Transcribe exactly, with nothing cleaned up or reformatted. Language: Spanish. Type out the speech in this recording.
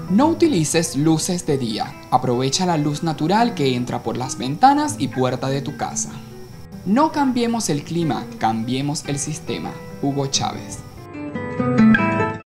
No utilices luces de día, aprovecha la luz natural que entra por las ventanas y puerta de tu casa. No cambiemos el clima, cambiemos el sistema. Hugo Chávez.